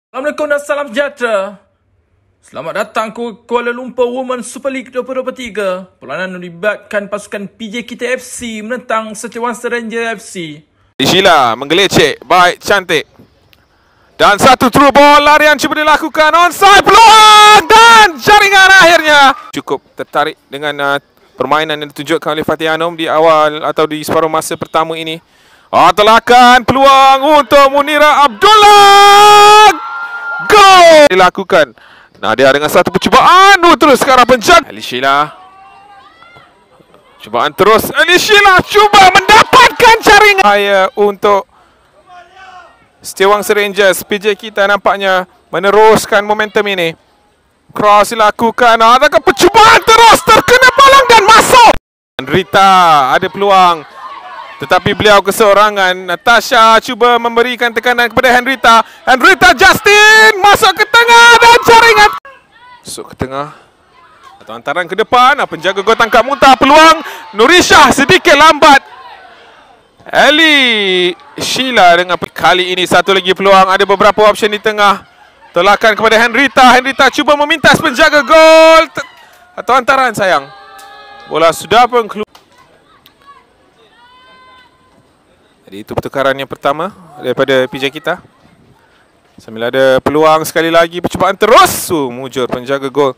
Assalamualaikum dan salam sejahtera. Selamat datang ke Kuala Lumpur Women Super League 2023. Perlawanan melibatkan pasukan PJ Kita FC menentang Setiawangsa Ranger FC. Sheila menggelecek, baik, cantik. Dan satu through ball, larian cuba dilakukan, onside, peluang dan jaringan akhirnya. Cukup tertarik dengan permainan yang ditunjukkan oleh Fatih Anom di awal atau di separuh masa pertama ini. Telakan peluang untuk Munira Abdullah. Gol dilakukan. Nadia dengan satu percubaan, terus ke arah penjaga. Ali Sheila. Cubaan terus. Ali Sheila cuba mendapatkan jaringan. Untuk Setiawangsa Rangers, PJ Kita nampaknya meneruskan momentum ini. Cross dilakukan. Adakah percubaan terus terkena palang dan masuk. Rita ada peluang, tetapi beliau keseorangan. Natasha cuba memberikan tekanan kepada Henrita. Henrita Justin masuk ke tengah dan jaringan. Masuk ke tengah atau hantaran ke depan. Penjaga gol tangkap muntah. Peluang Nurisha sedikit lambat. Ali Sheila dengan kali ini satu lagi peluang. Ada beberapa option di tengah. Tolakan kepada Henrita. Henrita cuba memintas penjaga gol atau hantaran, sayang. Bola sudah pun keluar. Jadi itu pertukaran yang pertama daripada PJ Kita. Sambil ada peluang sekali lagi, percubaan terus. Mujur penjaga gol.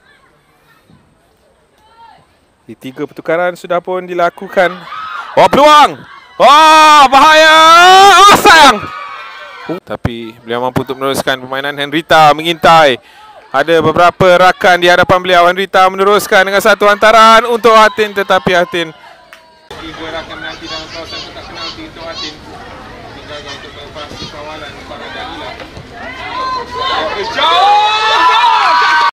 Di tiga pertukaran sudah pun dilakukan. Peluang. Bahaya. Sayang. Tapi beliau mampu untuk meneruskan permainan. Henrita mengintai. Ada beberapa rakan di hadapan beliau. Henrita meneruskan dengan satu hantaran untuk Atin, tetapi Atin dua rakan